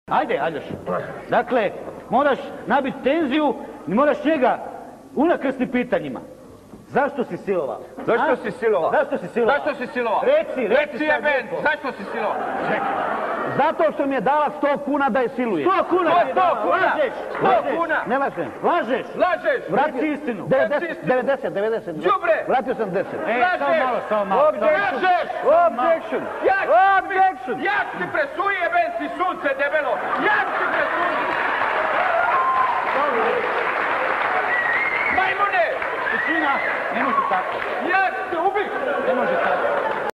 Ajde, Aljoš. Dakle, moraš nabiti tenziju i moraš njega unakrstiti pitanjima. Zašto si silovao? Zašto si silovao? Zašto si silovao? Zašto si silovao? Reci je meni, zašto si silovao? Zato što mi je dala 100 kuna da je siluje. 100 kuna? 100 kuna? Lažeš! 100 kuna? Ne lažem. Lažeš! Lažeš! Vrati istinu. 90. Đubre! Vratio sam 10. Lažeš! Samo malo. Lažeš! Objection! Objection! Jak ti presuje, ben si sunce debelo! Jak ti presuje! Majmune! Tišina, ne može tako. Jak te ubi! Ne može tako.